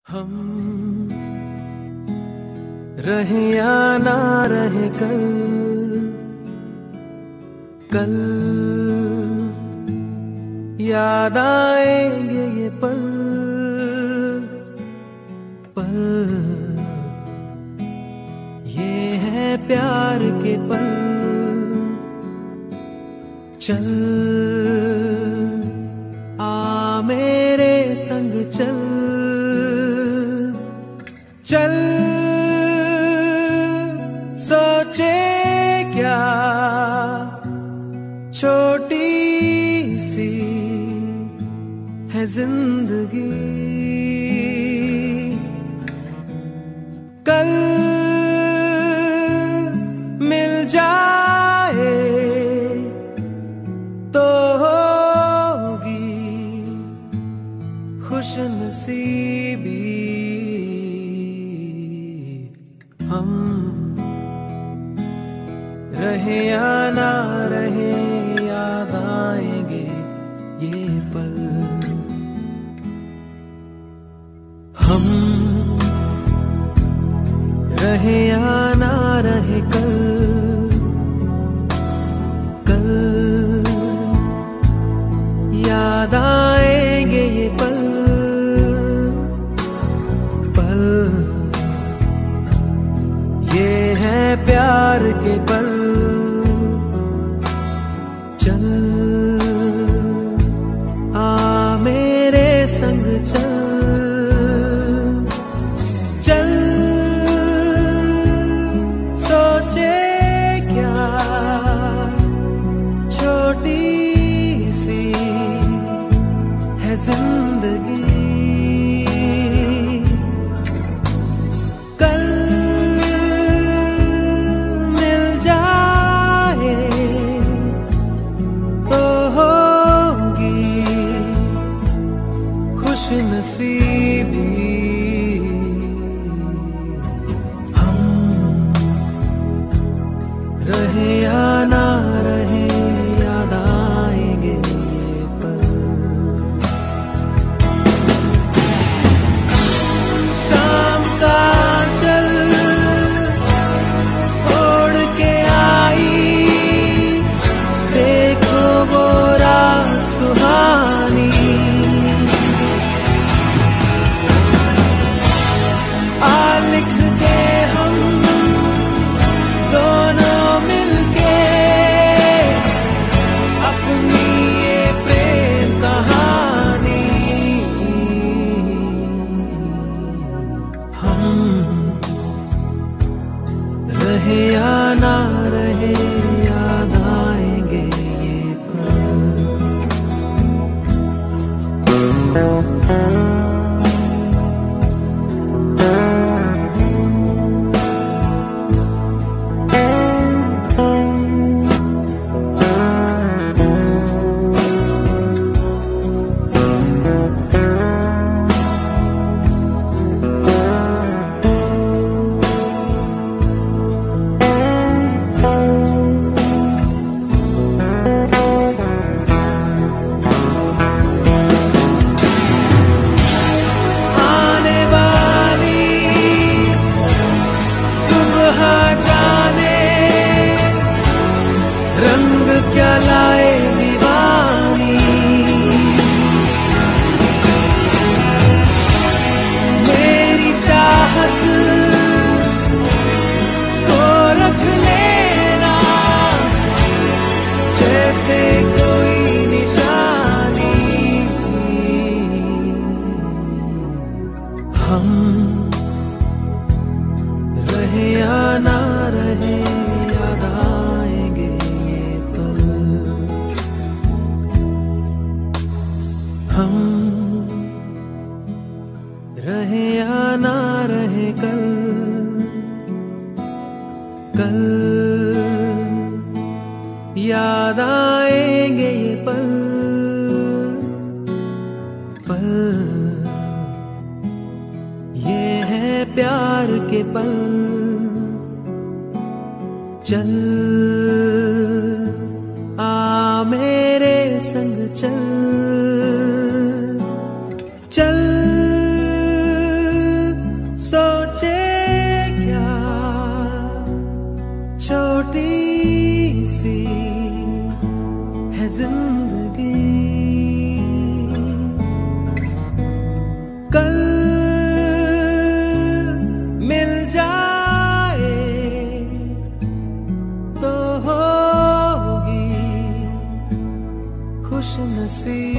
हम रहे या ना रहे कल, कल याद आएंगे ये पल, पल ये है प्यार के पल। चल आ मेरे संग चल, चल सोचे क्या छोटी सी है जिंदगी, कल मिल जाए तो होगी खुशनसीबी। हम रहे या ना रहे याद आएंगे ये पल। हम रहे या ना रहे कल, कल याद आएंगे ये पल, पल ये है प्यार के पल। चल आ मेरे संग चल, चल सोचे क्या छोटी सी है जिंदगी, कल मिल जाए तो होगी खुशनसीबी। हम रहे या ना रहे याद आएंगे ये पल। शाम का चल ओढ़ के आई, देखो वो रात सुहानी, आ लिख दे हम दोनों मिलके अपनी ये प्रेम कहानी। हम रहे या ना रहे याद आएंगे ये पल। रंग क्या लाए दीवानी, मेरी चाहत को रख लेना जैसे कोई निशानी। हम रहे या ना रहे याद आएंगे ये पल। हम रहे या ना रहे कल, कल याद आएंगे ये पल, पल ये है प्यार के पल। चल आ मेरे संग चल, चल छोटी सी है जिंदगी, कल मिल जाए तो होगी खुश नसीब।